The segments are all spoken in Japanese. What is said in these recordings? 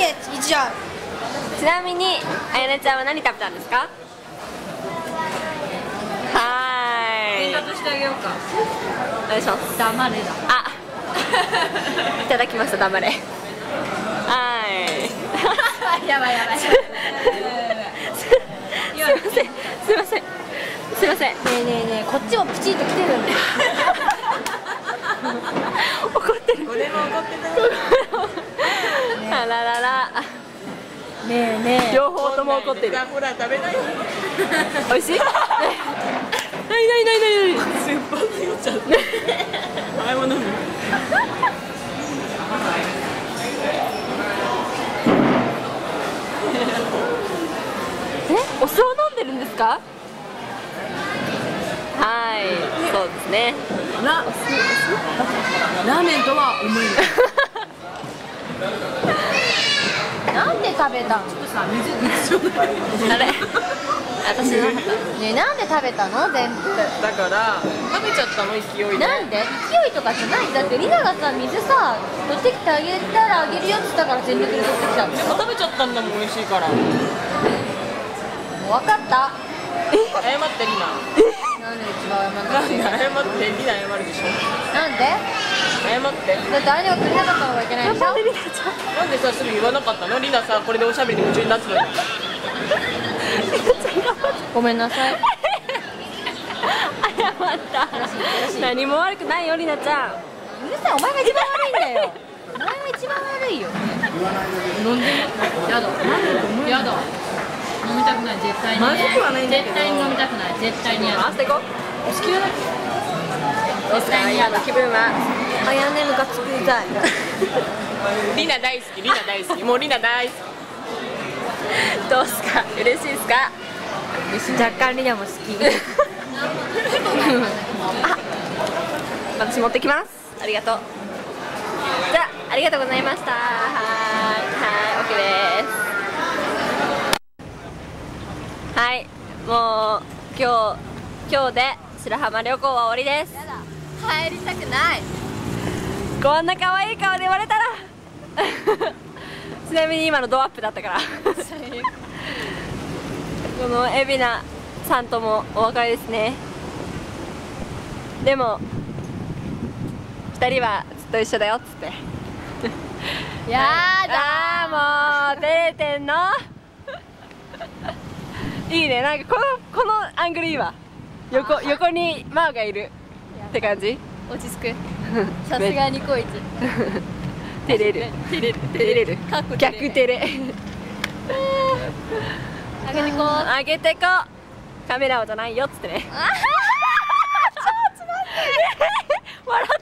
いいじゃん。 ちなみにあやねちゃんは何食べたんですか？ 伝達してあげようか。 お願いします。 黙れだ。 あいただきました。黙れ。はいやばいやばい。 すいませんすいませんすいません。 ねえねえねえ、こっちもピチッと来てるんだよ。 怒ってる。 これも怒ってあららら。 ねえねえ、 両方とも怒ってる。 ほら食べない。 美味しい？ないないないないない。 酸っぱすぎちゃって。はいも飲む。 お酢を飲んでるんですか？はい、そうですね。 ラーメンとは思えない。 なんで食べたの？ ちょっとさ、水ちょうだい。 あれ私のねえ、なんで食べたの全部。 だから食べちゃったの勢いで。 なんで？勢いとかじゃない。だってリナがさ、水さ取ってきてあげたらあげるよって言ったから全力で取ってきたんだよ。 でも食べちゃったんだもん、美味しいから。 もう分かった。 謝ってリナ。 なんで一番謝んななんい。 で謝ってリナ謝るでしょ。 なんで？ 謝って。 だってあれを取れなかったのがいけないでしょ。 なんでさすぐ言わなかったの？リナさこれでおしゃべりに夢中になってたのに。 ごめんなさい。 謝った。何も悪くないよりなちゃん。 うるさい、お前が一番悪いんだよ。お前が一番悪いよ。 飲んでみ。やだ。やだ。飲みたくない絶対に。まずくはないんだけど。絶対に飲みたくない絶対にやだ。 回していこう。 お好きだね。 絶対にやだ。気分はあやねむかつくたい。 リナ大好き、リナ大好き、もうリナ大好き。 どうすか？嬉しいですか？ 若干リナも好き。 あ、私持ってきます。ありがとう。じゃあ、ありがとうございました。はい、OK です。はい、もう今日で白浜旅行は終わりです。 帰りたくない。 こんな可愛い顔で言われたらちなみに今のドアップだったからこの海老名さんともお別れですね。でも2人はずっと一緒だよっつってやだー、もう照れてんのいいね、なんかこのアングルいいわ。横にマーがいるって感じ。 落ち着く。さすがニコイチ。 照れる逆照れあげてこう。 上げてこう。カメラじゃないよっつってね。ちょっと待って笑ったよ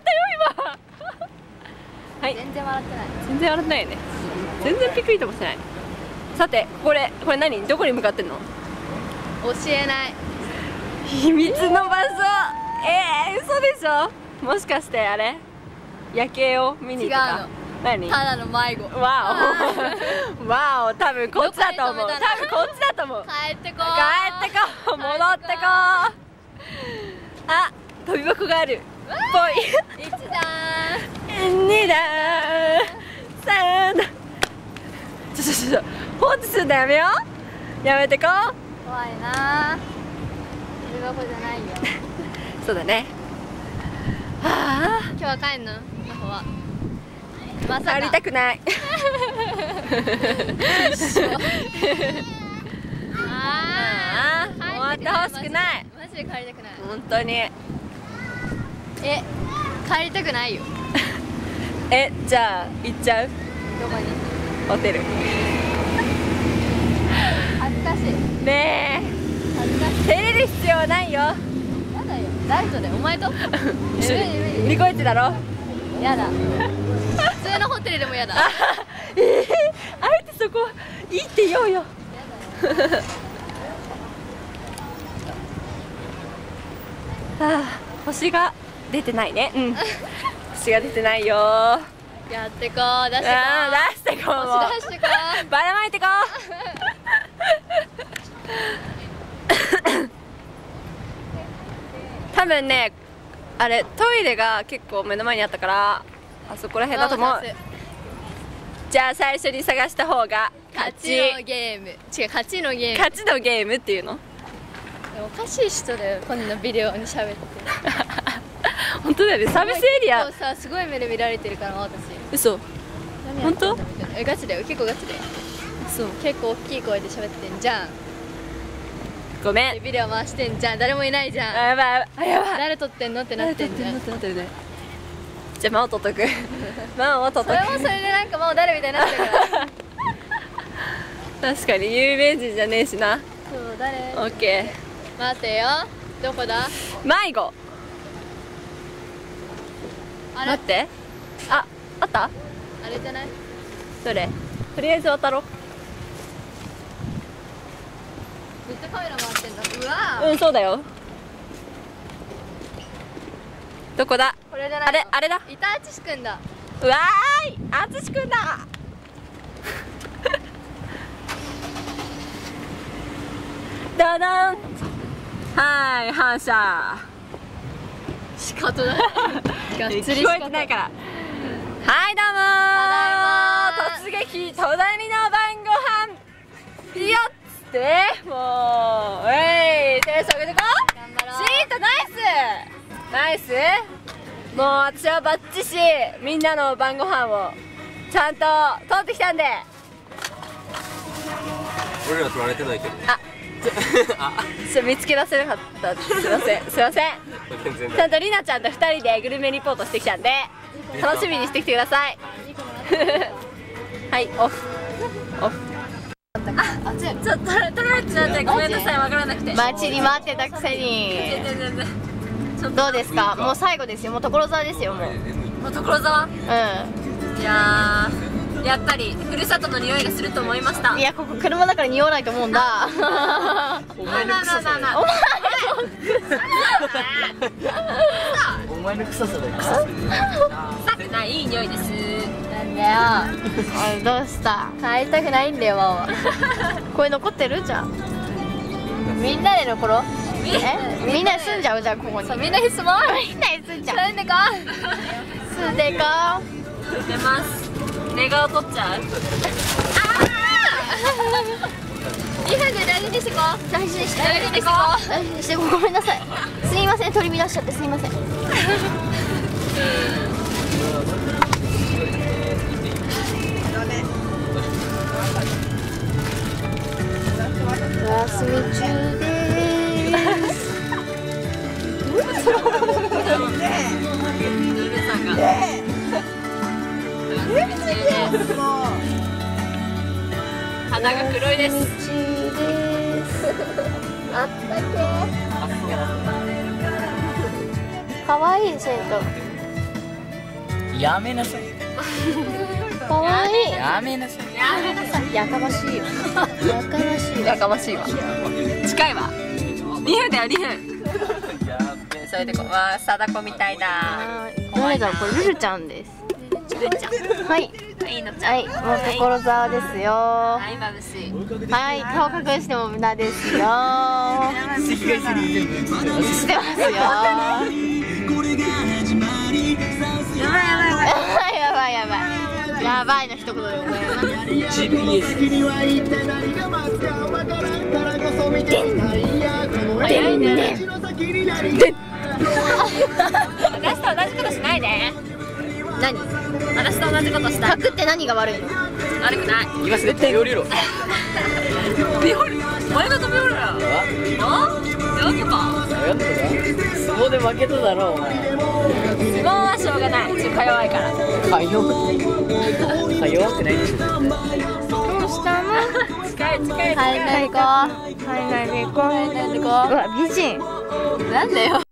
今はい、 全然笑ってない。 全然笑ってないよね。全然ピクリともしてない。さてこれ何？どこに向かってんの？ 教えない。 秘密の場所。嘘でしょ。もしかしてあれ夜景を見に行くか？ 違うの。 何？ ただの迷子。 わおわお、多分こっちだと思う。 どこに止めたの？ 多分こっちだと思う。 帰ってこう。 帰ってこう、戻ってこう。あ、飛び箱がある。ぽい。 1段。 2段。3段。ちょ放置するのやめよう。やめてこう。 怖いな。飛び箱じゃないよ。 そうだね。はあ。 今日は帰んの？の方は。まさか。 帰りたくない。 ああ。 終わってほしくない。 マジで帰りたくない。 本当に。 帰りたくないよ。 じゃあ行っちゃう？ どこに？ ホテル。 恥ずかしい。 ね恥ずかしい。 え、照れる必要ないよ。 やだよ。誰とで？お前と？ ニコイチだろ。 やだ。普通のホテルでもやだ。 あえてそこいいって言おうよ。星が出てないね。星が出てないよ。 やってこう。出してこ出してこう。 う。星出してこう。 ばらまいてこう。多分ね、あれトイレが結構目の前にあったから、あそこら辺だと思う。 じゃあ最初に探した方が勝ち。 勝ちのゲーム。違う、勝ちのゲーム。 勝ちのゲームっていうの？ おかしい人だよ、こんなビデオに喋って。 本当だよね、サービスエリア。 さ、すごい目で見られてるから私。 嘘。本当？ え、ガチだよ、結構ガチだよ。 そう。 結構大きい声で喋ってんじゃん。 ごめん。 ビデオ回してんじゃん、誰もいないじゃん。 やばい。あ、やばい。 誰撮ってんのってなってんじゃん。 なってるね。じゃあ間を取っとく。間を取っとく。 それもそれでなんかもう誰みたいになってるから。 確かに有名人じゃねえしな。 そう、誰？ オッケ待てよ。どこだ？ ー。迷子。 あれ待って。あった？ あれじゃない？ どれ？とりあえず渡ろう。 ずっとカメラ回ってんだ。うわー。 うん、そうだよ。どこだ？ これじゃないの？ あれだ。 いたあちしくんだ。 うわーい、あつしくんだ。ダダン。はい、反射。 仕方ない。がっつり聞こえてないから。はい、どうもー。突撃戸田美の晩ご飯。よっつってもう、テンション上げてこう。 頑張ろう。 シートナイス。もう私はバッチシみんなの晩ご飯をちゃんと取ってきたんで。 俺ら取られてないけど。 見つけ出せなかった。すいません。ちゃんとりなちゃんと2人でグルメリポートしてきたんで楽しみにしてきてください。はい、オフ。 あ、熱い。 ちょっと取られてなってごめんなさい、わからなくて。 待ちに待ってたくせに。 全然どうですか？もう最後ですよ。もう所沢ですよ。もう。 もう所沢。 ういやー、やっぱりふるさとの匂いがすると思いました。 ん。いや、ここ車だから匂わないと思うんだ。 お前の臭さだよ。お前の臭さだよ。 臭くない、いい匂いです。 なんだよ。どうした？帰りたくないんだよ。これ残ってるじゃん。みんなで残ろう。みんなで住んじゃうじゃん、ここに。みんなで住もう。みんなで住んじゃう。住んでこう。住んでこう。 出ます。寝顔取っちゃう。 2分で大事にしてこう。大事にして大事にしてこう。大事にしてこう。ごめんなさい。すいません、取り乱しちゃってすいません。お休み中です。 鼻が黒いです。 あったけ。可愛い銭湯。 やめなさい。 可愛い。 やめなさい。 やかましいよ。やかましいよ。 やかましいわ。近いわ。2分だよ、2分。それでこう、わあ、貞子みたいだ。 誰だ、これルルちゃんです。 ルルちゃん。 はい。 いいのちゃん。 はい、もう所沢ですよ。ははい、まぶしい。 い、顔隠しても無駄ですよ。してますよ。やばいの一言でございます。 早いね。私と同じことしないで。 何？ 私と同じことしたい。 パクって何が悪いの？ 悪くない。 今すぐ手を入れろ。 ビオル。前が飛びおるやん。あ？やったか。 相撲で負けただろうお前。 相撲はしょうがない。か弱いから。 か弱くないでしょ。 どうしたの？ 近い。 はい、何行こう。はい、何行こう。うわ、美人。 なんだよ。